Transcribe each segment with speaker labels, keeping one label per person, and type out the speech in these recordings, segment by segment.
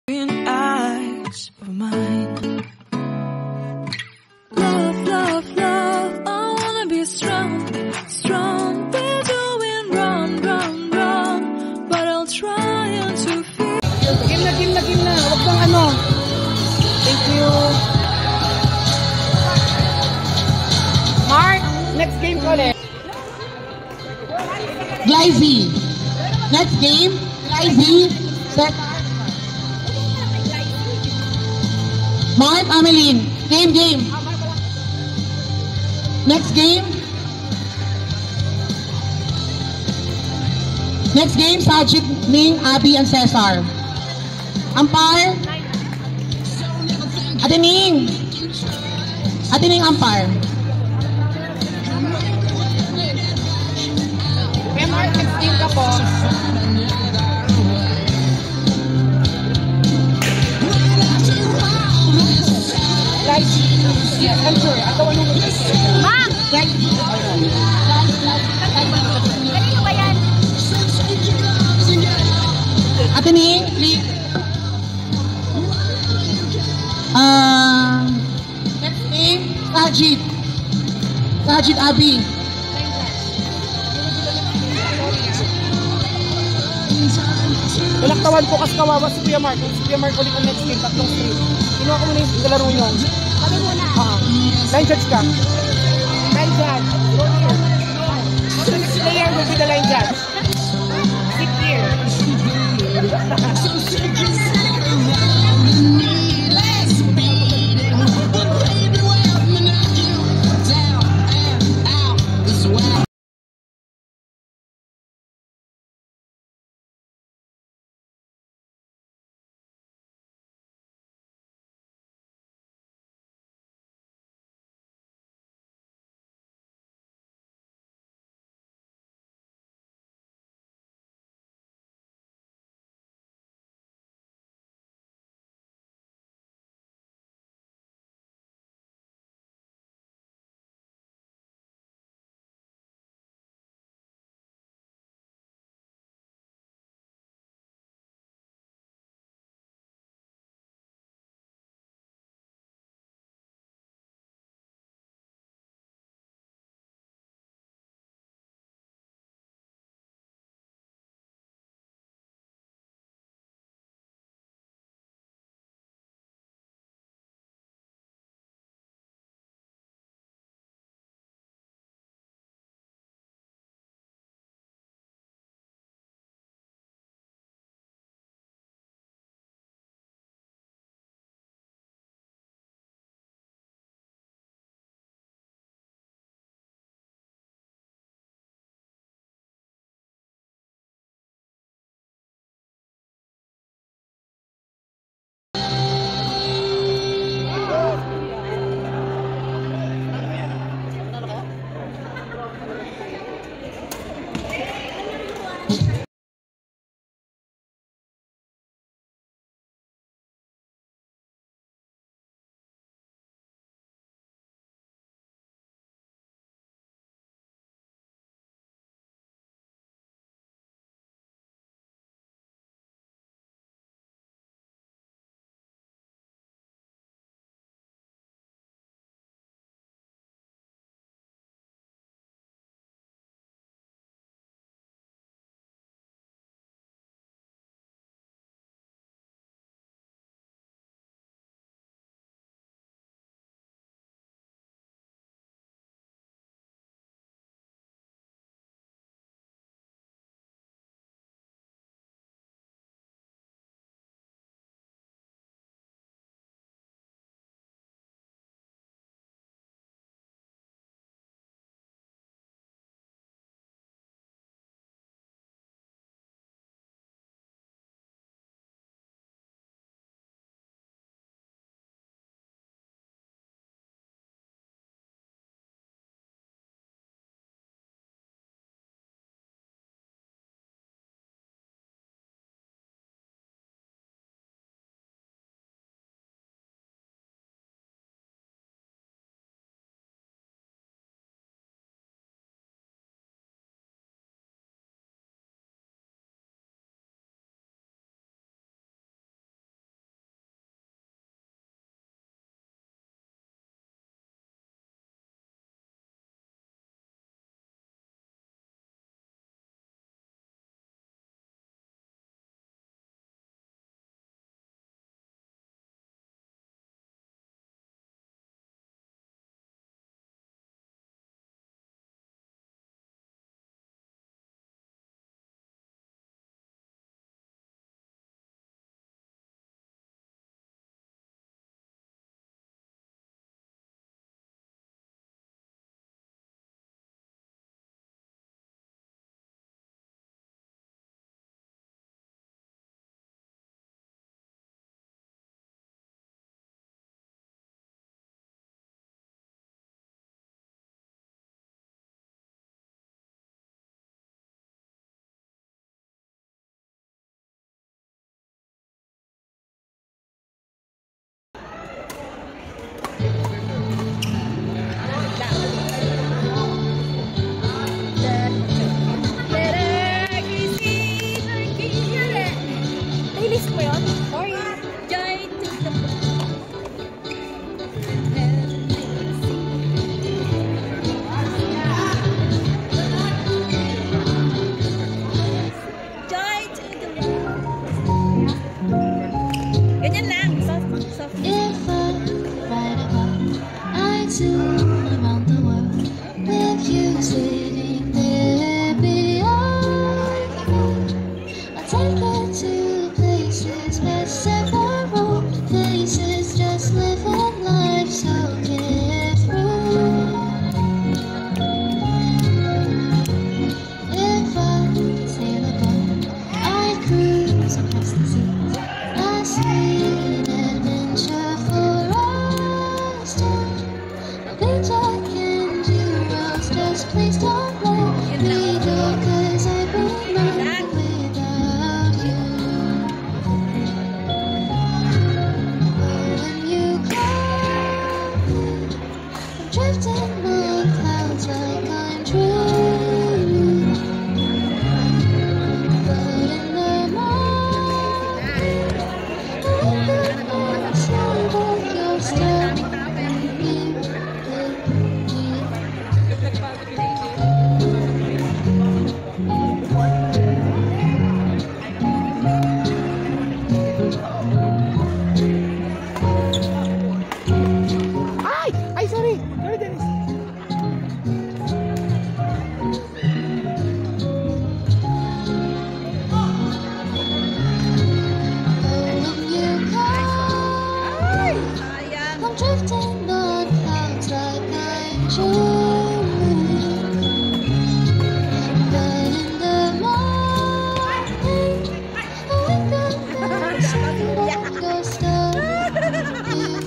Speaker 1: In eyes of mine. Love, love, love, I wanna be strong, strong. We're doing wrong, wrong, wrong, but I'll try to feel.
Speaker 2: Game na. Huwag bang ano. Thank you. Mark, next game ko ulit.
Speaker 3: Glyzee. Next game, Glyzee. Set. Mark, Ameline. Game. Next game. Sajid, Ming, Abby, and Ceasar. Umpire. Atining umpire.
Speaker 2: Kaya Mark, next game ka po. Yes, I'm sure. Ako ano mo?
Speaker 4: Ma'am! Kanino ba yan?
Speaker 3: Atining, please. Next name, Sajid, Abby.
Speaker 2: Nalaktawan ko kasi kawawa si Kuya Mark. Si Kuya Mark ulit ang next game, tatlong straight. Kinuha ko muna yung kalaro nyo.
Speaker 4: Kami muna.
Speaker 2: Line judge ka. Line judge. Go here. The next player will be the line judge. Sit here.
Speaker 1: take her to places where several faces just living life so carefree. If I sail a boat, I cruise across the seas. I see an adventure for us two. No big Jack and Euros, just please don't let me go, 'cause I bring none without you. When you call me, I'm drifting on clouds like I'm dreaming. But in the morning, I could not say that you're still here with me.
Speaker 2: Ay, sorry. Sorry, Dennis.
Speaker 1: When you call, I'm drifting on clouds like I'm dreaming. But in the morning, I wake up and see that you're still here.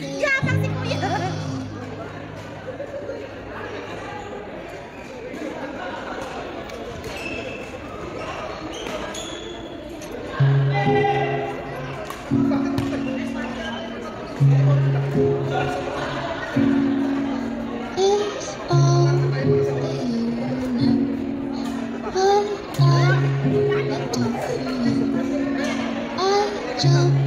Speaker 1: It's all that you know, but I don't feel. I jump